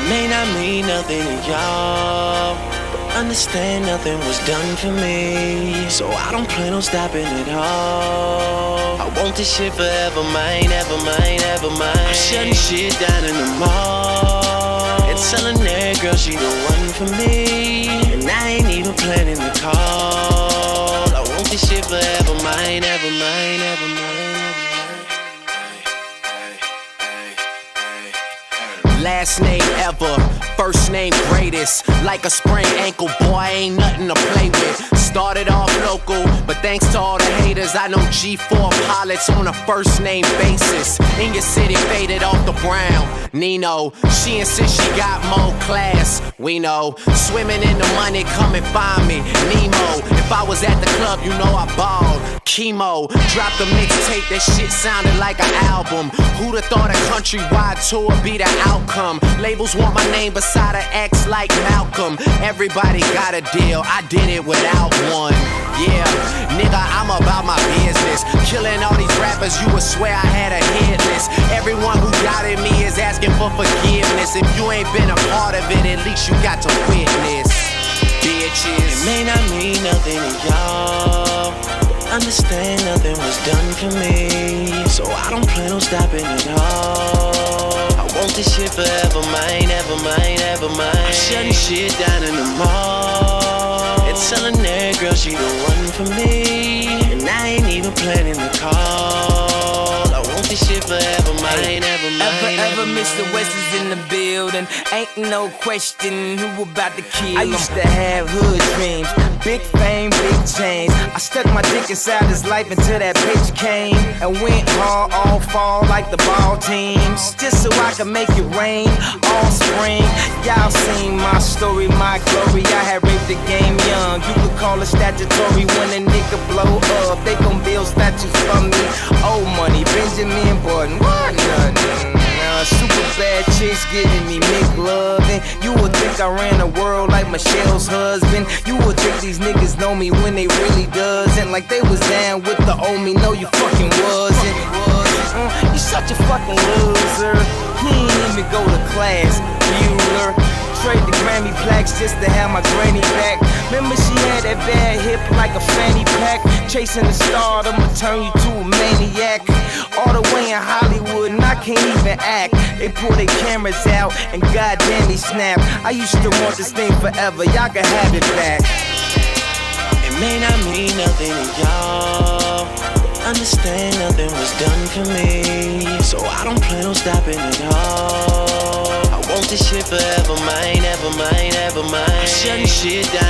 may not mean nothing to y'all, but understand nothing was done for me. So I don't plan on stopping at all. I want this shit forever mine, ever mine, ever mine. I'm shutting shit down in the mall and telling that girl she the one for me, and I ain't even planning the call. I want this shit forever mine, ever mine, ever mine. Last name ever, first name greatest. Like a sprained ankle, boy, ain't nothing to play with. Started off local, but thanks to all the haters, I know G4 pilots on a first name basis. In your city, faded off the brown. Nino, she insists she got more class. We know, swimming in the money, come and find me. Nemo, if I was at the club, you know I balled. Chemo, dropped a mixtape, that shit sounded like an album. Who'd have thought a countrywide tour be the outcome? Labels want my name beside an X like Malcolm. Everybody got a deal, I did it without one. Yeah, nigga, I'm about my business. Killing all these rappers, you would swear I had a hit list. Everyone who doubted me is asking for forgiveness. If you ain't been a part of it, at least you got to witness. Bitches, it may not mean nothing to y'all, understand nothing was done for me. So I don't plan on stopping at all. I want this shit forever mine, ever mine, ever mine. I'm shutting shit down in the mall and telling that girl she the one for me, and I ain't even planning the call. I want this shit forever mine, ever mine, ever Mr. West is in the building. Ain't no question who about to kill him. I used to have hood dreams, big fame, big chains. I stuck my dick inside his life until that bitch came and went hard all fall like the ball teams, just so I could make it rain all spring. Y'all seen my story, my glory. I had raped the game young. You could call it statutory when a nigga blow up. They gon' build statues for me. Old money, Benjamin Button, what nothing. Super bad chicks giving me McLovin'. You would think I ran the world like Michelle's husband. You would think these niggas know me when they really doesn't. Like they was down with the old me, no you fucking wasn't. You such a fucking loser. He ain't even go to class, Bueller. Trade the Grammy plaques just to have my granny back. Remember she had that bad hip like a fanny pack. Chasing the star, I'ma turn you to a maniac. All the way in Hollywood and I can't even act. They pull their cameras out and goddamn they snap. I used to want this thing forever, y'all can have it back. It may not mean nothing to y'all, understand nothing was done for me. So I don't plan on stopping at all. I want this shit forever mine, ever mine, ever mine. I'm shutting shit down